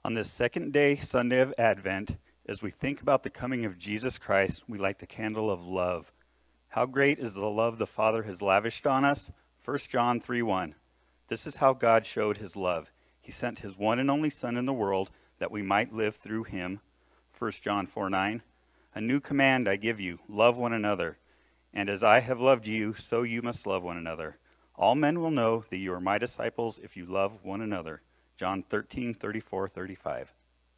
On this second day, Sunday of Advent, as we think about the coming of Jesus Christ, we light the candle of love. How great is the love the Father has lavished on us? 1 John 3:1. This is how God showed his love. He sent his one and only Son in the world that we might live through him. 1 John 4:9. A new command I give you, love one another. And as I have loved you, so you must love one another. All men will know that you are my disciples if you love one another. John 13:34-35.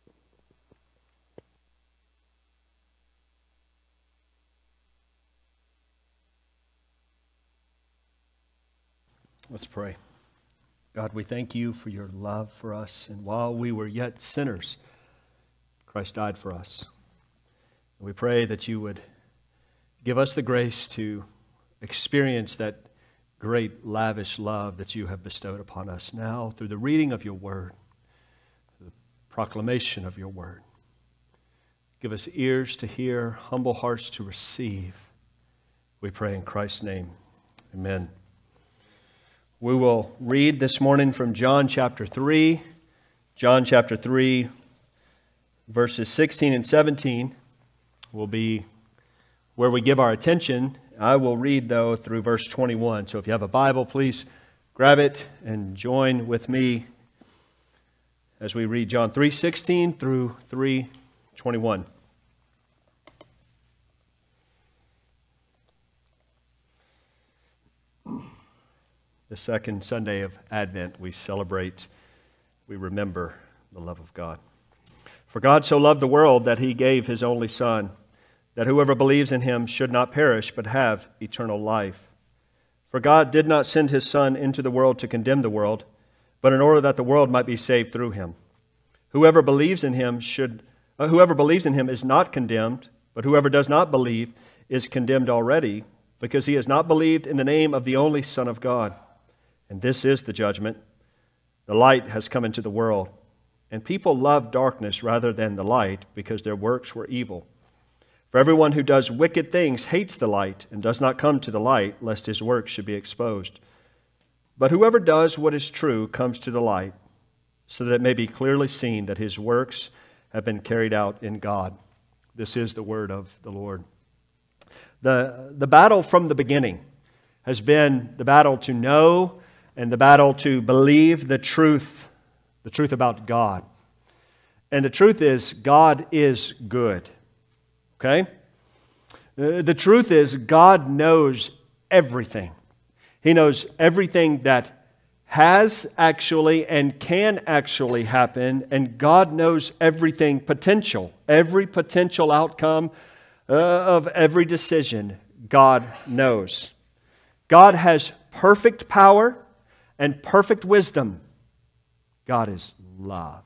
Let's pray. God, we thank you for your love for us. And while we were yet sinners, Christ died for us. We pray that you would give us the grace to experience that great lavish love that you have bestowed upon us now through the reading of your word, the proclamation of your word. Give us ears to hear, humble hearts to receive. We pray in Christ's name. Amen. We will read this morning from John chapter 3. John chapter 3, verses 16 and 17 will be where we give our attention. I will read, though, through verse 21. So if you have a Bible, please grab it and join with me as we read John 3:16 through 3:21. The second Sunday of Advent, we celebrate, we remember the love of God. For God so loved the world that he gave his only Son, that whoever believes in him should not perish but have eternal life. For God did not send his Son into the world to condemn the world, but in order that the world might be saved through him. Whoever believes in him is not condemned, but whoever does not believe is condemned already, because he has not believed in the name of the only Son of God. And this is the judgment. The light has come into the world, and people love darkness rather than the light, because their works were evil. For everyone who does wicked things hates the light and does not come to the light, lest his works should be exposed. But whoever does what is true comes to the light, so that it may be clearly seen that his works have been carried out in God. This is the word of the Lord. The battle from the beginning has been the battle to know and the battle to believe the truth about God. And the truth is, God is good. Okay? The truth is, God knows everything. He knows everything that has actually and can actually happen, and God knows everything potential, every potential outcome of every decision. God knows. God has perfect power and perfect wisdom. God is love.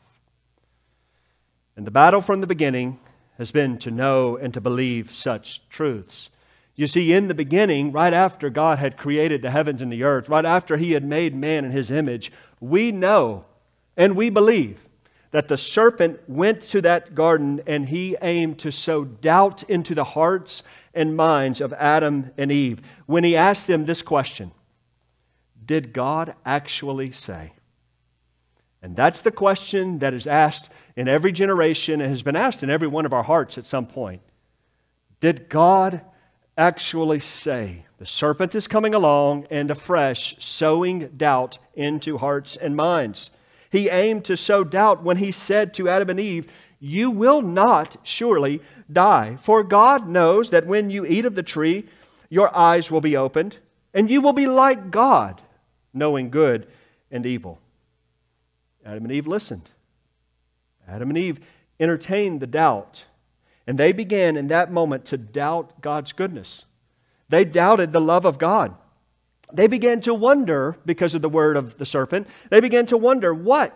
And the battle from the beginning has been to know and to believe such truths. You see, in the beginning, right after God had created the heavens and the earth, right after he had made man in his image, we know and we believe that the serpent went to that garden and he aimed to sow doubt into the hearts and minds of Adam and Eve when he asked them this question: did God actually say? And that's the question that is asked in every generation and has been asked in every one of our hearts at some point. Did God actually say? The serpent is coming along and afresh sowing doubt into hearts and minds. He aimed to sow doubt when he said to Adam and Eve, "You will not surely die, for God knows that when you eat of the tree, your eyes will be opened, and you will be like God, knowing good and evil." Adam and Eve listened. Adam and Eve entertained the doubt, and they began in that moment to doubt God's goodness. They doubted the love of God. They began to wonder, because of the word of the serpent, they began to wonder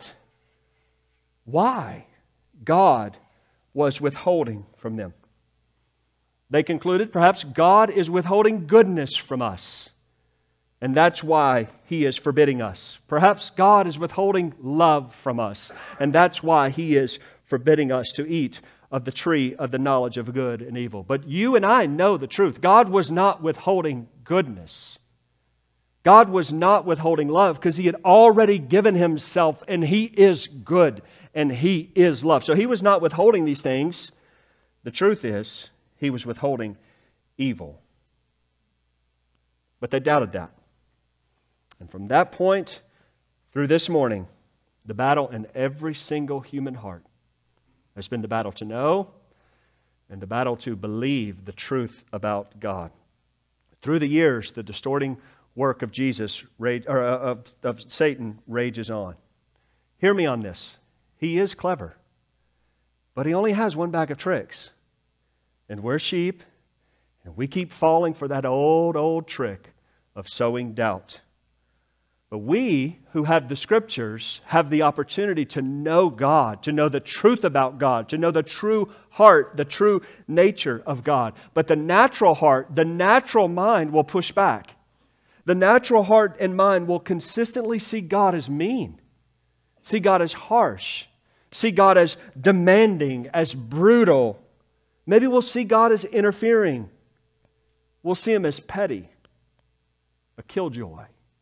why God was withholding from them. They concluded perhaps God is withholding goodness from us, and that's why he is forbidding us. Perhaps God is withholding love from us, and that's why he is forbidding us to eat of the tree of the knowledge of good and evil. But you and I know the truth. God was not withholding goodness. God was not withholding love because He had already given Himself, and He is good and He is love. So He was not withholding these things. The truth is, He was withholding evil. But they doubted that. And from that point through this morning, the battle in every single human heart has been the battle to know and the battle to believe the truth about God. Through the years, the distorting work of of Satan rages on. Hear me on this. He is clever, but he only has one bag of tricks. And we're sheep, and we keep falling for that old trick of sowing doubt. But we who have the Scriptures have the opportunity to know God, to know the truth about God, to know the true heart, the true nature of God. But the natural heart, the natural mind will push back. The natural heart and mind will consistently see God as mean, see God as harsh, see God as demanding, as brutal. Maybe we'll see God as interfering. We'll see Him as petty, a killjoy.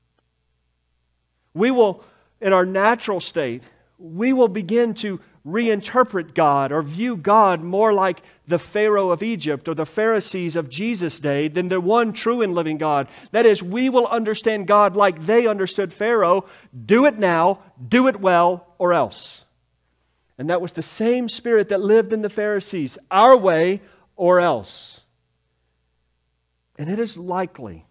We will, in our natural state, we will begin to reinterpret God or view God more like the Pharaoh of Egypt or the Pharisees of Jesus' day than the one true and living God. That is, we will understand God like they understood Pharaoh. Do it now, do it well, or else. And that was the same spirit that lived in the Pharisees. Our way or else. And it is likely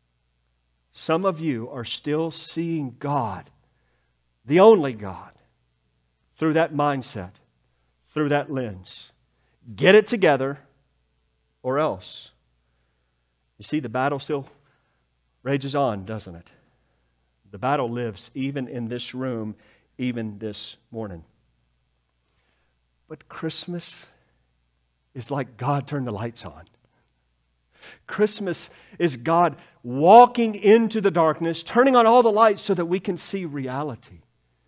some of you are still seeing God, the only God, through that mindset, through that lens. Get it together or else. You see, the battle still rages on, doesn't it? The battle lives even in this room, even this morning. But Christmas is like God turned the lights on. Christmas is God walking into the darkness, turning on all the lights so that we can see reality.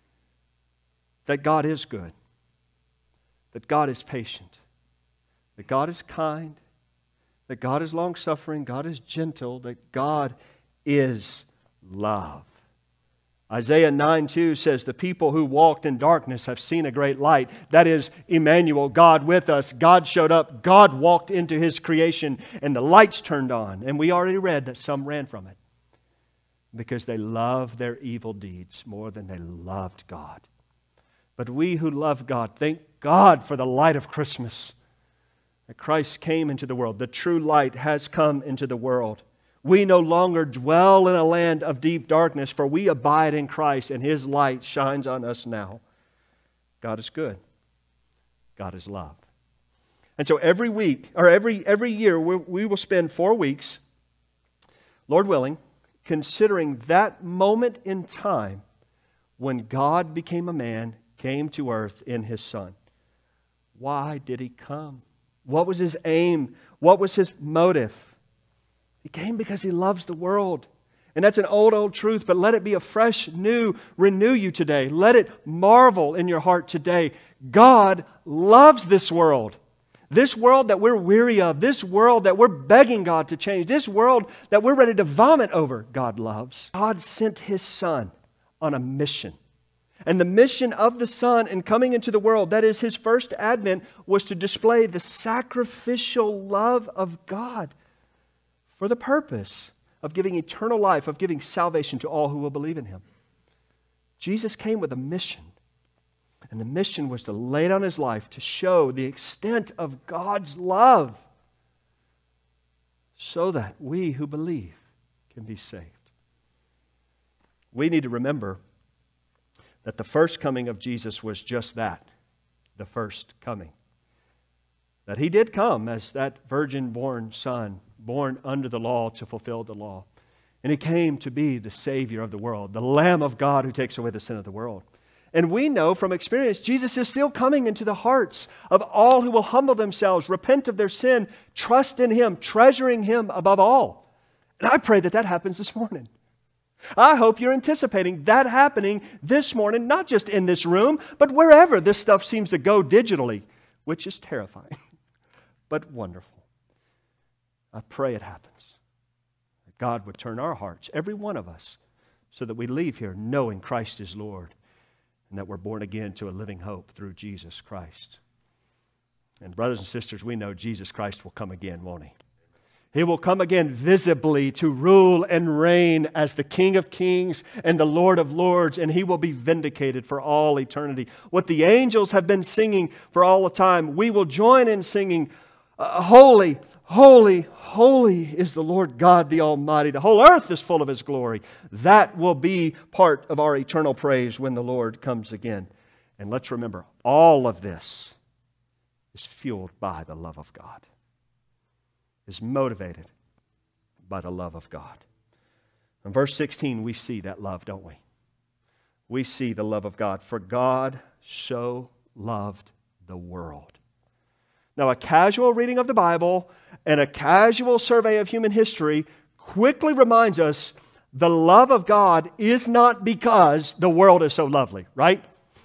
That God is good. That God is patient. That God is kind. That God is long-suffering. God is gentle. That God is love. Isaiah 9:2 says, the people who walked in darkness have seen a great light. That is Emmanuel, God with us. God showed up. God walked into His creation and the lights turned on. And we already read that some ran from it because they loved their evil deeds more than they loved God. But we who love God, thank God for the light of Christmas. That Christ came into the world. The true light has come into the world. We no longer dwell in a land of deep darkness, for we abide in Christ, and His light shines on us now. God is good. God is love. And so every week, or every year, we will spend 4 weeks, Lord willing, considering that moment in time when God became a man, came to earth in His Son. Why did He come? What was His aim? What was His motive? He came because He loves the world. And that's an old truth, but let it be a fresh, new, renew you today. Let it marvel in your heart today. God loves this world. This world that we're weary of. This world that we're begging God to change. This world that we're ready to vomit over. God loves. God sent His Son on a mission. And the mission of the Son in coming into the world, that is His first advent, was to display the sacrificial love of God for the purpose of giving eternal life, of giving salvation to all who will believe in Him. Jesus came with a mission. And the mission was to lay down His life to show the extent of God's love so that we who believe can be saved. We need to remember that the first coming of Jesus was just that, the first coming. That He did come as that virgin-born Son, born under the law to fulfill the law. And He came to be the Savior of the world, the Lamb of God who takes away the sin of the world. And we know from experience, Jesus is still coming into the hearts of all who will humble themselves, repent of their sin, trust in Him, treasuring Him above all. And I pray that that happens this morning. I hope you're anticipating that happening this morning, not just in this room, but wherever this stuff seems to go digitally, which is terrifying, but wonderful. I pray it happens. That God would turn our hearts, every one of us, so that we leave here knowing Christ is Lord and that we're born again to a living hope through Jesus Christ. And brothers and sisters, we know Jesus Christ will come again, won't He? He will come again visibly to rule and reign as the King of Kings and the Lord of Lords, and He will be vindicated for all eternity. What the angels have been singing for all the time, we will join in singing, Holy, holy, holy is the Lord God the Almighty. The whole earth is full of His glory. That will be part of our eternal praise when the Lord comes again. And let's remember, all of this is fueled by the love of God, is motivated by the love of God. In verse 16, we see that love, don't we? We see the love of God. For God so loved the world. Now, a casual reading of the Bible and a casual survey of human history quickly reminds us the love of God is not because the world is so lovely, right?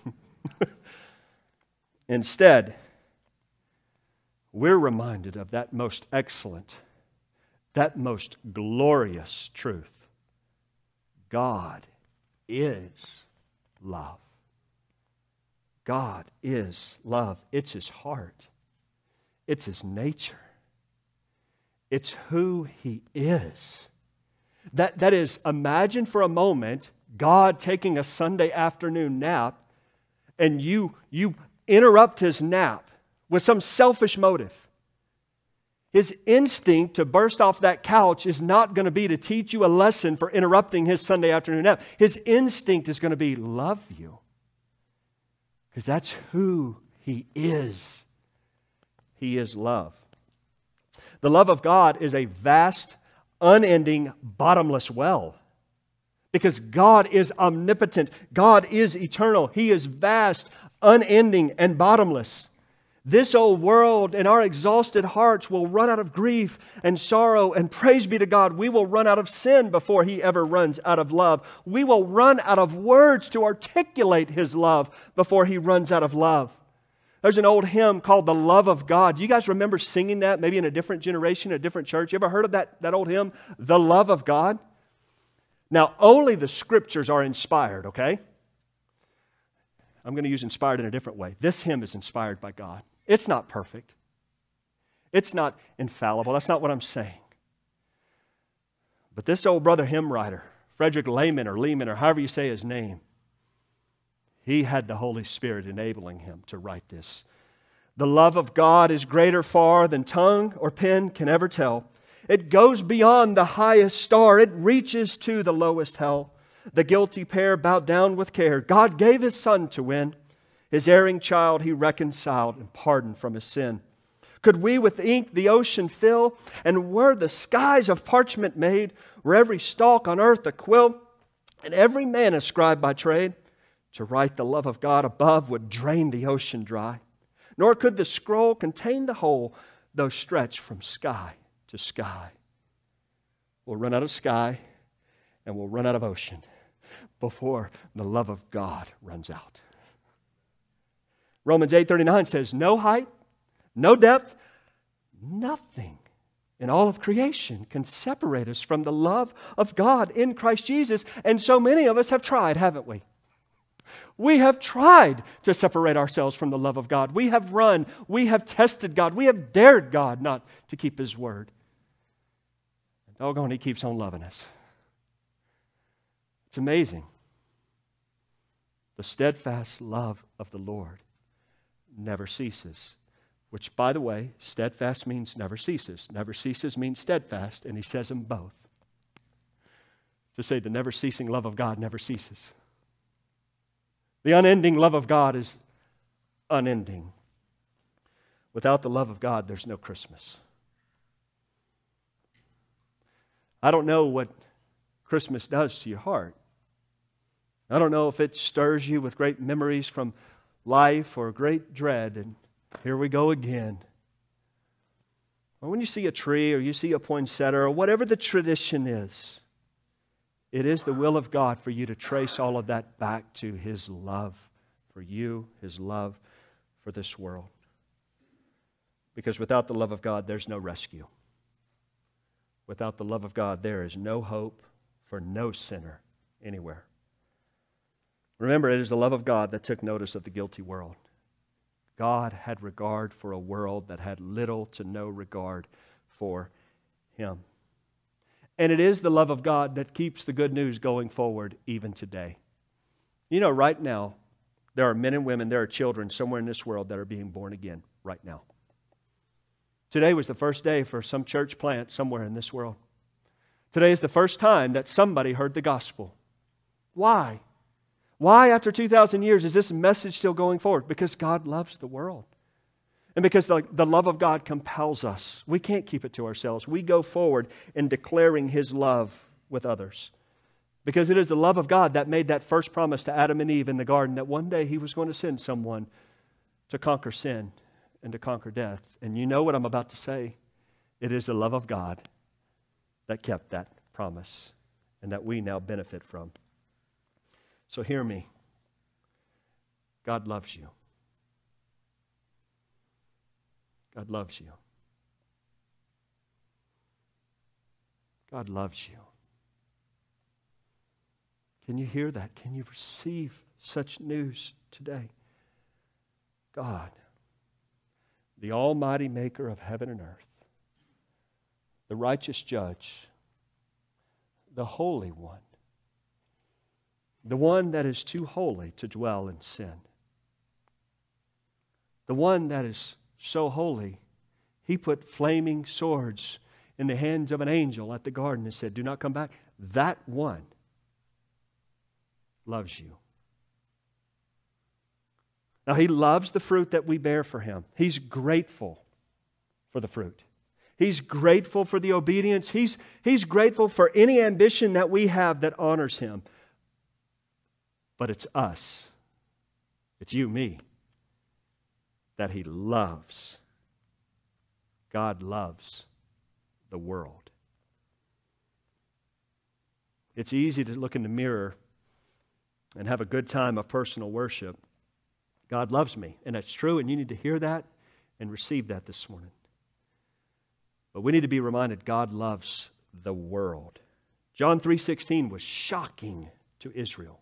Instead, we're reminded of that most excellent, that most glorious truth. God is love. God is love. It's His heart. It's His nature. It's who He is. That is, imagine for a moment God taking a Sunday afternoon nap and you interrupt His nap with some selfish motive. His instinct to burst off that couch is not going to be to teach you a lesson for interrupting His Sunday afternoon nap. His instinct is going to be love you. Because that's who He is. He is love. The love of God is a vast, unending, bottomless well. Because God is omnipotent. God is eternal. He is vast, unending, and bottomless. This old world and our exhausted hearts will run out of grief and sorrow, and praise be to God, we will run out of sin before He ever runs out of love. We will run out of words to articulate His love before He runs out of love. There's an old hymn called The Love of God. Do you guys remember singing that maybe in a different generation, a different church? You ever heard of that old hymn, The Love of God? Now, only the Scriptures are inspired, okay? I'm going to use inspired in a different way. This hymn is inspired by God. It's not perfect. It's not infallible. That's not what I'm saying. But this old brother hymn writer, Frederick Lehman or however you say his name, he had the Holy Spirit enabling him to write this. The love of God is greater far than tongue or pen can ever tell. It goes beyond the highest star. It reaches to the lowest hell. The guilty pair bowed down with care. God gave His Son to win. His erring child He reconciled and pardoned from his sin. Could we with ink the ocean fill, and were the skies of parchment made, were every stalk on earth a quill, and every man a scribe by trade, to write the love of God above would drain the ocean dry. Nor could the scroll contain the whole, though stretched from sky to sky. We'll run out of sky, and we'll run out of ocean before the love of God runs out. Romans 8:39 says, no height, no depth, nothing in all of creation can separate us from the love of God in Christ Jesus. And so many of us have tried, haven't we? We have tried to separate ourselves from the love of God. We have run, we have tested God, we have dared God not to keep His word. And doggone, He keeps on loving us. It's amazing. The steadfast love of the Lord never ceases. Which, by the way, steadfast means never ceases. Never ceases means steadfast, and He says them both. To say the never-ceasing love of God never ceases. The unending love of God is unending. Without the love of God, there's no Christmas. I don't know what Christmas does to your heart. I don't know if it stirs you with great memories from life or great dread, and here we go again. Or when you see a tree or you see a poinsettia or whatever the tradition is, it is the will of God for you to trace all of that back to His love for you, His love for this world. Because without the love of God, there's no rescue. Without the love of God, there is no hope for no sinner anywhere. Remember, it is the love of God that took notice of the guilty world. God had regard for a world that had little to no regard for Him. And it is the love of God that keeps the good news going forward even today. You know, right now, there are men and women, there are children somewhere in this world that are being born again right now. Today was the first day for some church plant somewhere in this world. Today is the first time that somebody heard the gospel. Why? Why, after 2,000 years, is this message still going forward? Because God loves the world. And because the love of God compels us. We can't keep it to ourselves. We go forward in declaring His love with others. Because it is the love of God that made that first promise to Adam and Eve in the garden that one day He was going to send someone to conquer sin and to conquer death. And you know what I'm about to say. It is the love of God that kept that promise and that we now benefit from. So hear me. God loves you. God loves you. God loves you. Can you hear that? Can you receive such news today? God, the almighty maker of heaven and earth, the righteous judge, the holy one, the one that is too holy to dwell in sin, the one that is so holy, He put flaming swords in the hands of an angel at the garden and said, "Do not come back." That one loves you. Now, He loves the fruit that we bear for Him. He's grateful for the fruit. He's grateful for the obedience. He's grateful for any ambition that we have that honors Him. But it's us, it's you, me, that He loves. God loves the world. It's easy to look in the mirror and have a good time of personal worship. God loves me, and that's true, and you need to hear that and receive that this morning. But we need to be reminded God loves the world. John 3:16 was shocking to Israel.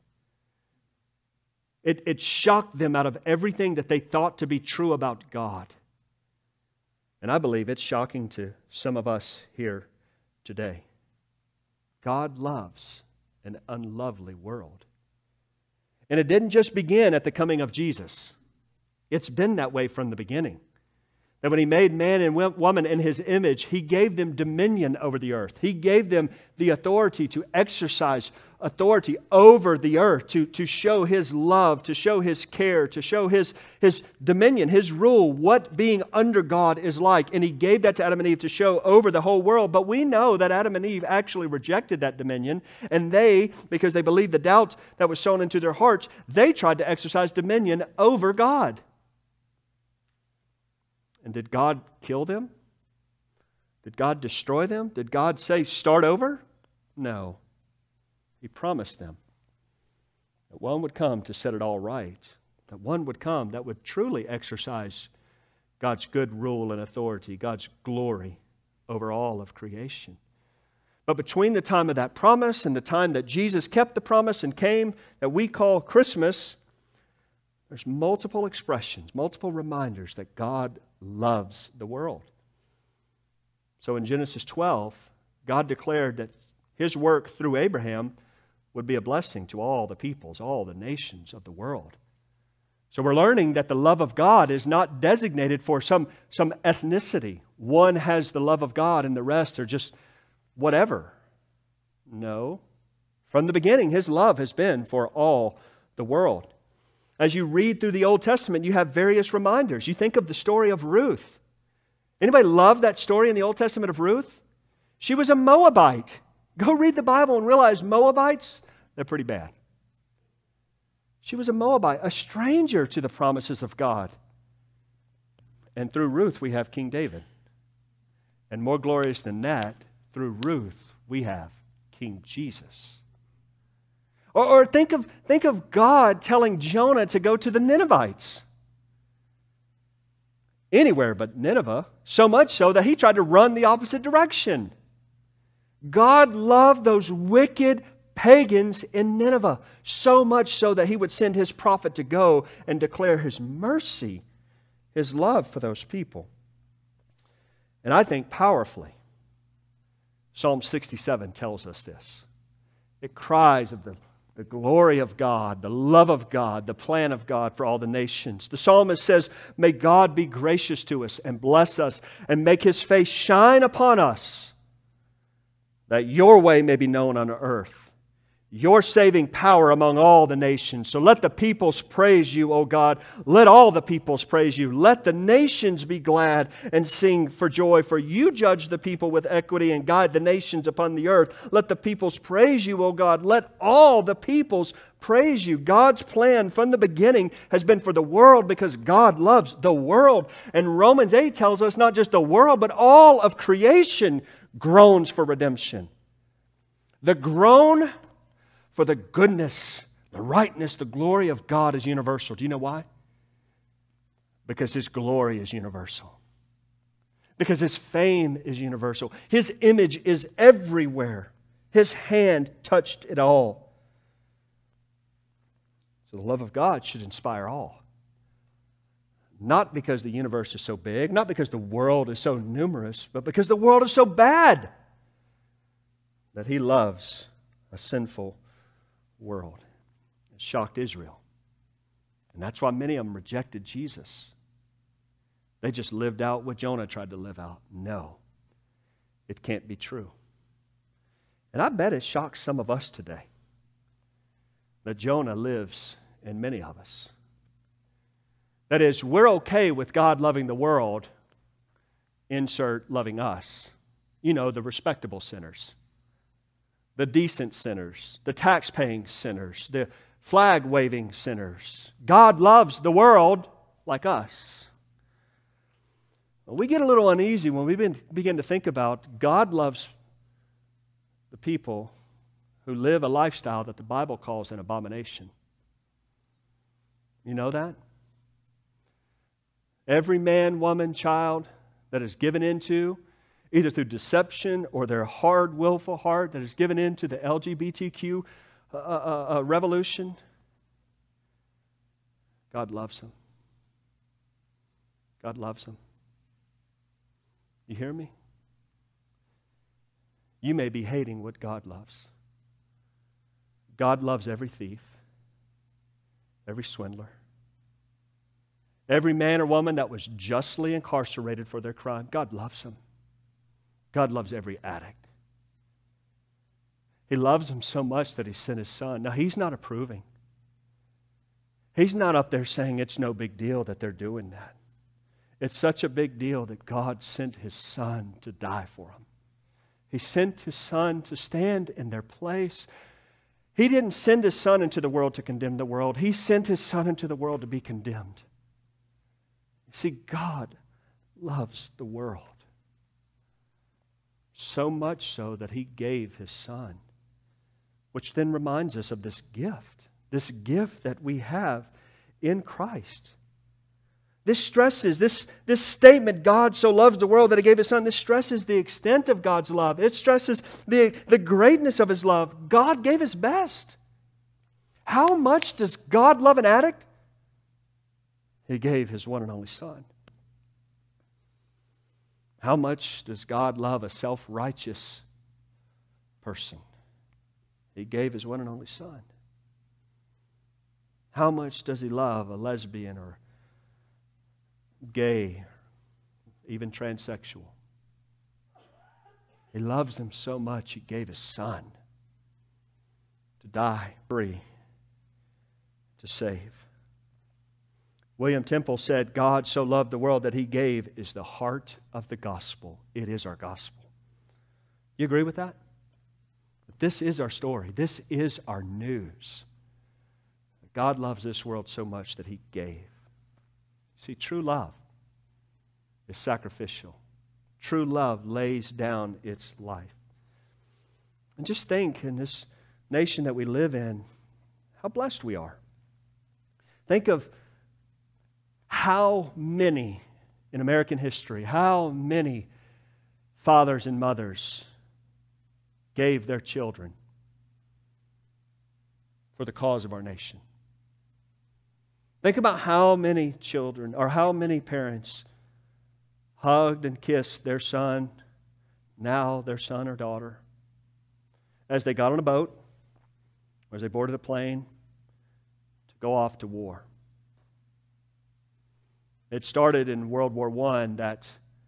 It shocked them out of everything that they thought to be true about God. And I believe it's shocking to some of us here today. God loves an unlovely world. And it didn't just begin at the coming of Jesus. It's been that way from the beginning. That when He made man and woman in His image, He gave them dominion over the earth. He gave them the authority to exercise authority over the earth, to show His love, to show His care, to show His dominion, His rule, what being under God is like. And He gave that to Adam and Eve to show over the whole world. But we know that Adam and Eve actually rejected that dominion. And they, because they believed the doubt that was sown into their hearts, they tried to exercise dominion over God. And did God kill them? Did God destroy them? Did God say, start over? No. He promised them that one would come to set it all right. That one would come that would truly exercise God's good rule and authority, God's glory over all of creation. But between the time of that promise and the time that Jesus kept the promise and came, that we call Christmas, there's multiple expressions, multiple reminders that God loves the world. So in Genesis 12, God declared that His work through Abraham would be a blessing to all the peoples, all the nations of the world. So we're learning that the love of God is not designated for some ethnicity. One has the love of God and the rest are just whatever. No. From the beginning, His love has been for all the world. As you read through the Old Testament, you have various reminders. You think of the story of Ruth. Anybody love that story in the Old Testament of Ruth? She was a Moabite. Go read the Bible and realize Moabites, they're pretty bad. She was a Moabite, a stranger to the promises of God. And through Ruth, we have King David. And more glorious than that, through Ruth, we have King Jesus. Or think of God telling Jonah to go to the Ninevites. Anywhere but Nineveh. So much so that he tried to run the opposite direction. God loved those wicked pagans in Nineveh, so much so that He would send His prophet to go and declare His mercy, His love for those people. And I think powerfully, Psalm 67 tells us this. It cries of the glory of God, the love of God, the plan of God for all the nations. The psalmist says, may God be gracious to us and bless us and make His face shine upon us, that your way may be known on earth, your saving power among all the nations. So let the peoples praise you, O God. Let all the peoples praise you. Let the nations be glad and sing for joy, for you judge the people with equity and guide the nations upon the earth. Let the peoples praise you, O God. Let all the peoples praise you. God's plan from the beginning has been for the world because God loves the world. And Romans 8 tells us not just the world, but all of creation groans for redemption. The groan for the goodness, the rightness, the glory of God is universal. Do you know why? Because His glory is universal. Because His fame is universal. His image is everywhere. His hand touched it all. So the love of God should inspire all. Not because the universe is so big, not because the world is so numerous, but because the world is so bad that He loves a sinful world. It shocked Israel. And that's why many of them rejected Jesus. They just lived out what Jonah tried to live out. No, it can't be true. And I bet it shocks some of us today that Jonah lives in many of us. That is, we're okay with God loving the world, insert loving us. You know, the respectable sinners, the decent sinners, the tax-paying sinners, the flag-waving sinners. God loves the world like us. We get a little uneasy when we begin to think about God loves the people who live a lifestyle that the Bible calls an abomination. You know that? Every man, woman, child that is given into, either through deception or their hard, willful heart that is given into the LGBTQ revolution, God loves them. God loves them. You hear me? You may be hating what God loves. God loves every thief, every swindler, every man or woman that was justly incarcerated for their crime. God loves them. God loves every addict. He loves them so much that He sent His Son. Now, He's not approving. He's not up there saying it's no big deal that they're doing that. It's such a big deal that God sent His Son to die for them. He sent His Son to stand in their place. He didn't send His Son into the world to condemn the world. He sent His Son into the world to be condemned. You see, God loves the world. So much so that He gave His Son. Which then reminds us of this gift that we have in Christ. This stresses, this statement, God so loves the world that He gave His Son, this stresses the extent of God's love. It stresses the greatness of His love. God gave His best. How much does God love an addict? He gave His one and only Son. How much does God love a self-righteous person? He gave His one and only Son. How much does He love a lesbian or gay, even transsexual? He loves them so much He gave His Son to die free, to save. William Temple said, God so loved the world that He gave is the heart of the gospel. It is our gospel. You agree with that? This is our story. This is our news. God loves this world so much that He gave. See, true love is sacrificial. True love lays down its life. And just think, in this nation that we live in, how blessed we are. Think of how many in American history, how many fathers and mothers gave their children for the cause of our nation. Think about how many children or how many parents hugged and kissed their son, now their son or daughter, as they got on a boat or as they boarded a plane to go off to war. It started in World War I that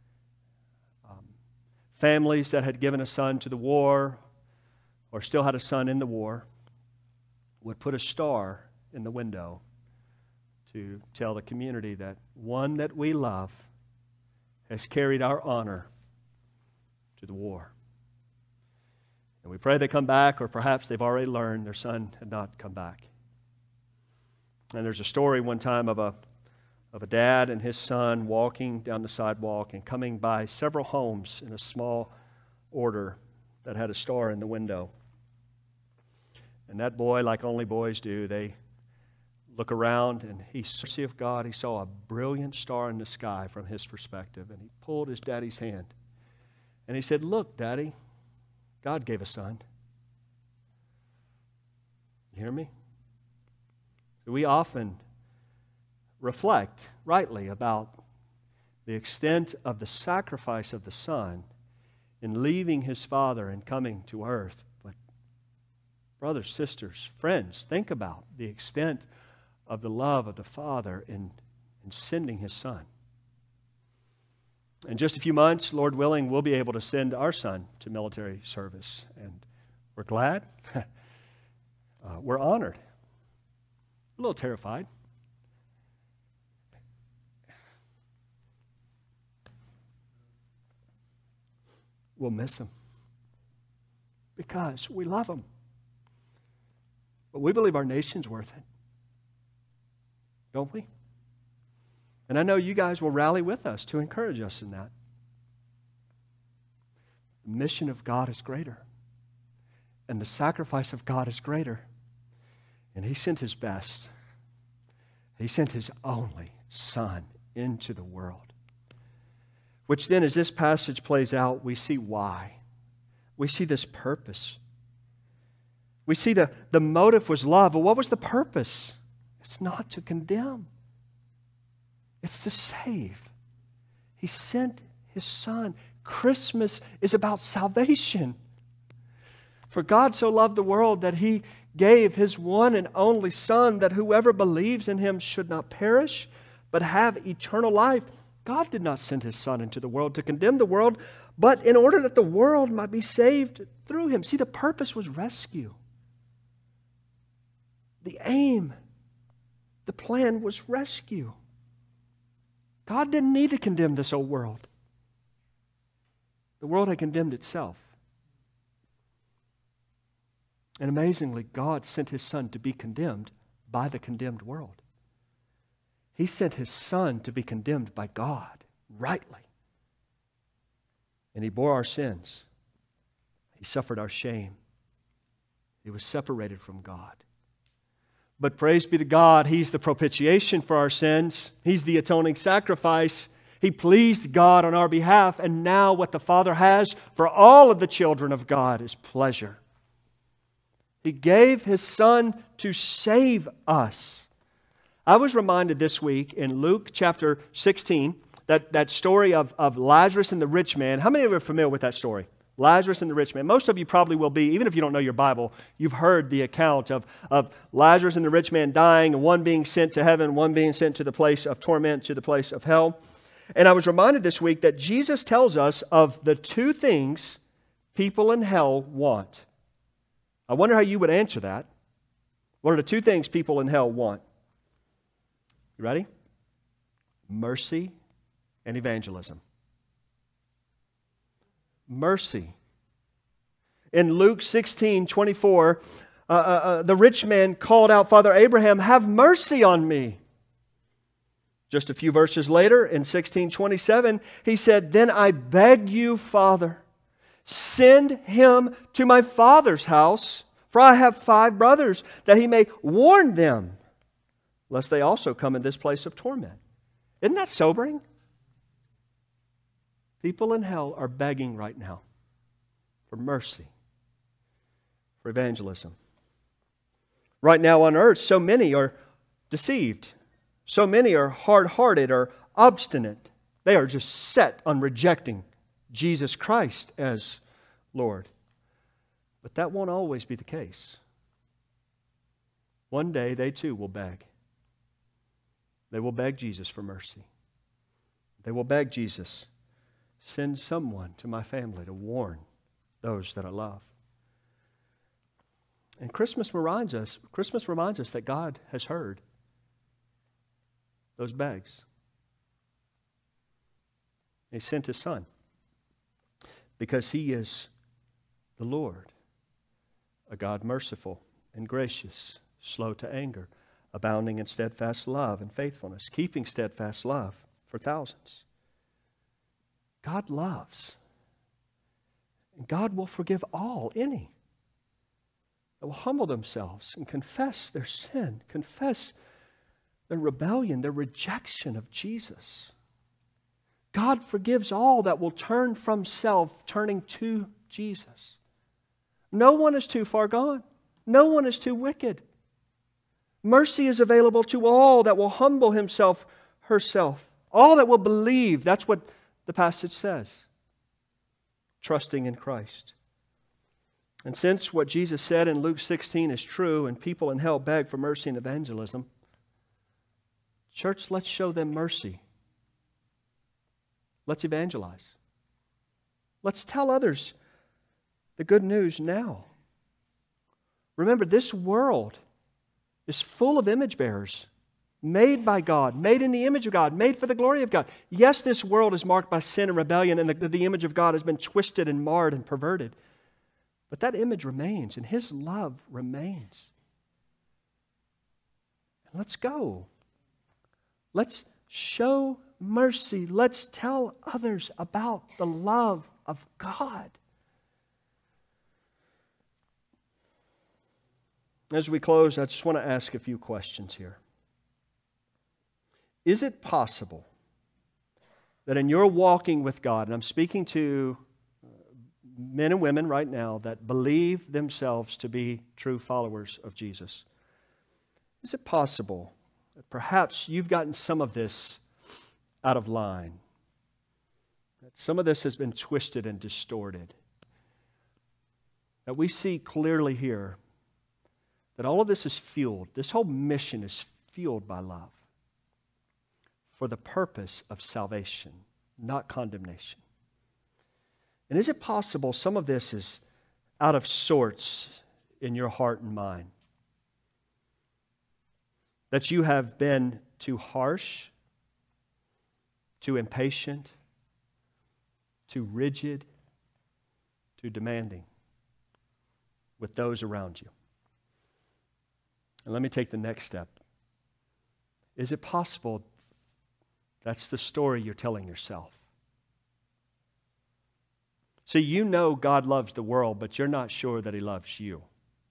families that had given a son to the war or still had a son in the war would put a star in the window to tell the community that one that we love has carried our honor to the war. And we pray they come back, or perhaps they've already learned their son had not come back. And there's a story one time of a dad and his son walking down the sidewalk and coming by several homes in a small order that had a star in the window. And that boy, like only boys do, they look around and he saw the mercy of God. He saw a brilliant star in the sky from his perspective. And he pulled his daddy's hand. And he said, "Look, Daddy, God gave a son." You hear me? We often reflect rightly about the extent of the sacrifice of the Son in leaving His Father and coming to earth. But brothers, sisters, friends, think about the extent of the love of the Father in sending His Son. In just a few months, Lord willing, we'll be able to send our son to military service. And we're glad. We're honored. A little terrified. We'll miss him because we love him. But we believe our nation's worth it. Don't we? And I know you guys will rally with us to encourage us in that. The mission of God is greater. And the sacrifice of God is greater. And He sent His best. He sent His only Son into the world. Which then, as this passage plays out, we see why. We see this purpose. We see the motive was love. But what was the purpose? It's not to condemn. It's to save. He sent His Son. Christmas is about salvation. For God so loved the world that He gave His one and only Son, that whoever believes in Him should not perish, but have eternal life. God did not send His Son into the world to condemn the world, but in order that the world might be saved through Him. See, the purpose was rescue. The aim, the plan was rescue. God didn't need to condemn this old world. The world had condemned itself. And amazingly, God sent His Son to be condemned by the condemned world. He sent His Son to be condemned by God, rightly. And He bore our sins. He suffered our shame. He was separated from God. But praise be to God, He's the propitiation for our sins. He's the atoning sacrifice. He pleased God on our behalf. And now what the Father has for all of the children of God is pleasure. He gave His Son to save us. I was reminded this week in Luke chapter 16, that story of Lazarus and the rich man. How many of you are familiar with that story? Lazarus and the rich man. Most of you probably will be, even if you don't know your Bible, you've heard the account of Lazarus and the rich man dying, and one being sent to heaven, one being sent to the place of torment, to the place of hell. And I was reminded this week that Jesus tells us of the two things people in hell want. I wonder how you would answer that. What are the two things people in hell want? You ready? Mercy and evangelism. Mercy. In Luke 16:24, the rich man called out, "Father Abraham, have mercy on me." Just a few verses later, in 16:27, he said, "Then I beg you, Father, send him to my father's house, for I have 5 brothers, that he may warn them, lest they also come in this place of torment." Isn't that sobering? People in hell are begging right now for mercy for evangelism. Right now on earth, so many are deceived. So many are hard-hearted or obstinate. They are just set on rejecting Jesus Christ as Lord. But that won't always be the case. One day they too will beg. They will beg Jesus for mercy. They will beg Jesus, send someone to my family to warn those that I love. And Christmas reminds us that God has heard those begs. He sent His Son because He is the Lord, a God merciful and gracious, slow to anger, abounding in steadfast love and faithfulness, keeping steadfast love for thousands. God loves. And God will forgive any that will humble themselves and confess their sin, confess their rebellion, their rejection of Jesus. God forgives all that will turn from self, turning to Jesus. No one is too far gone. No one is too wicked. Mercy is available to all that will humble himself, herself. All that will believe. That's what the passage says. Trusting in Christ. And since what Jesus said in Luke 16 is true and people in hell beg for mercy and evangelism, church, let's show them mercy. Let's evangelize. Let's tell others the good news now. Remember, this world is full of image bearers, made by God, made in the image of God, made for the glory of God. Yes, this world is marked by sin and rebellion, and the image of God has been twisted and marred and perverted. But that image remains, and His love remains. And let's go. Let's show mercy. Let's tell others about the love of God. As we close, I just want to ask a few questions here. Is it possible that in your walking with God, and I'm speaking to men and women right now that believe themselves to be true followers of Jesus, is it possible that perhaps you've gotten some of this out of line? That some of this has been twisted and distorted? That we see clearly here that all of this is fueled, this whole mission is fueled by love for the purpose of salvation, not condemnation. And is it possible some of this is out of sorts in your heart and mind? That you have been too harsh, too impatient, too rigid, too demanding with those around you? And let me take the next step. Is it possible that's the story you're telling yourself? See, you know God loves the world, but you're not sure that He loves you.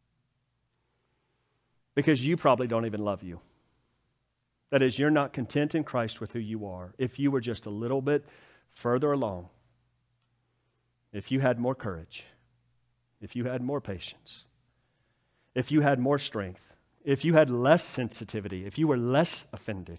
Because you probably don't even love you. That is, you're not content in Christ with who you are. If you were just a little bit further along, if you had more courage, if you had more patience, if you had more strength, if you had less sensitivity, if you were less offended,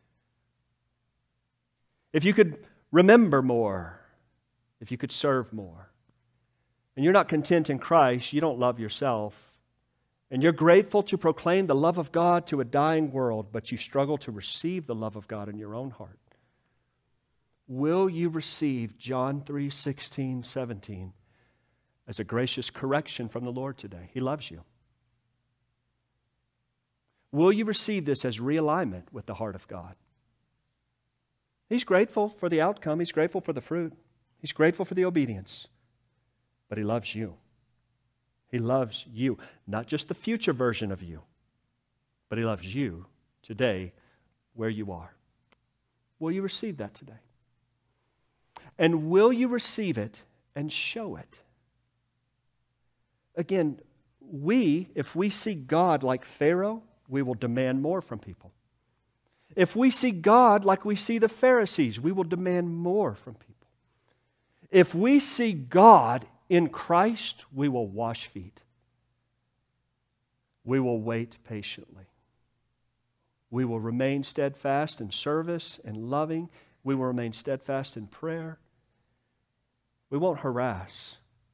if you could remember more, if you could serve more, and you're not content in Christ, you don't love yourself, and you're grateful to proclaim the love of God to a dying world, but you struggle to receive the love of God in your own heart, will you receive John 3:16, 17 as a gracious correction from the Lord today? He loves you. Will you receive this as realignment with the heart of God? He's grateful for the outcome. He's grateful for the fruit. He's grateful for the obedience. But He loves you. He loves you. Not just the future version of you, but He loves you today where you are. Will you receive that today? And will you receive it and show it? Again, if we see God like Pharaoh, we will demand more from people. If we see God like we see the Pharisees, we will demand more from people. If we see God in Christ, we will wash feet. we will wait patiently. We will remain steadfast in service and loving. We will remain steadfast in prayer. We won't harass.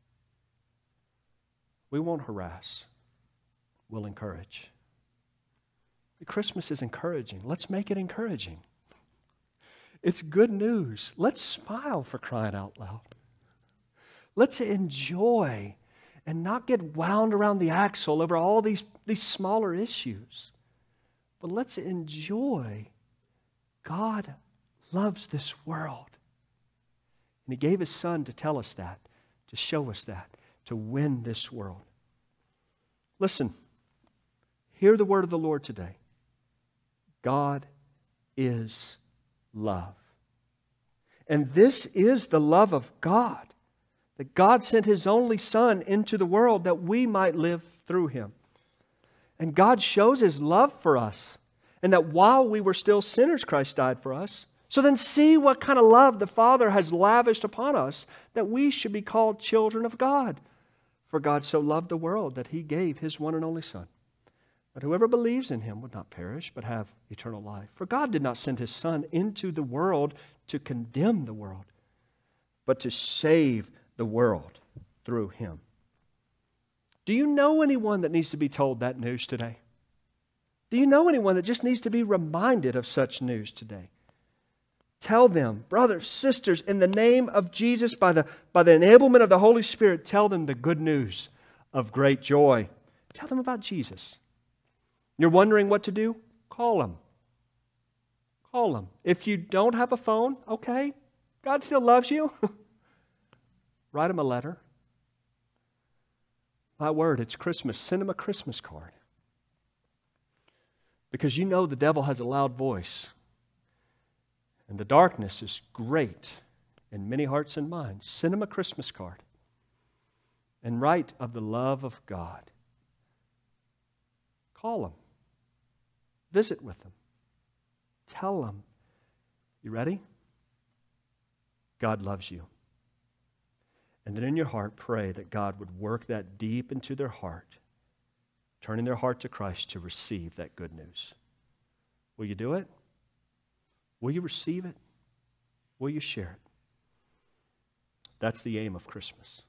We won't harass. We'll encourage. Christmas is encouraging. Let's make it encouraging. It's good news. Let's smile, for crying out loud. Let's enjoy and not get wound around the axle over all these smaller issues. But let's enjoy. God loves this world. And He gave His Son to tell us that, to show us that, to win this world. Listen, hear the word of the Lord today. God is love. And this is the love of God, that God sent His only Son into the world that we might live through Him. And God shows His love for us, and that while we were still sinners, Christ died for us. So then see what kind of love the Father has lavished upon us, that we should be called children of God. For God so loved the world that He gave His one and only Son, that whoever believes in Him would not perish, but have eternal life. For God did not send His Son into the world to condemn the world, but to save the world through Him. Do you know anyone that needs to be told that news today? Do you know anyone that just needs to be reminded of such news today? Tell them, brothers, sisters, in the name of Jesus, by the enablement of the Holy Spirit, tell them the good news of great joy. Tell them about Jesus. You're wondering what to do? Call Him. Call Him. If you don't have a phone, okay, God still loves you. Write Him a letter. My word, it's Christmas. Send Him a Christmas card. Because you know the devil has a loud voice. And the darkness is great in many hearts and minds. Send Him a Christmas card. And write of the love of God. Call Him. Visit with Him. Tell Him. You ready? God loves you. And then in your heart, pray that God would work that deep into their heart, turning their heart to Christ to receive that good news. Will you do it? Will you receive it? Will you share it? That's the aim of Christmas.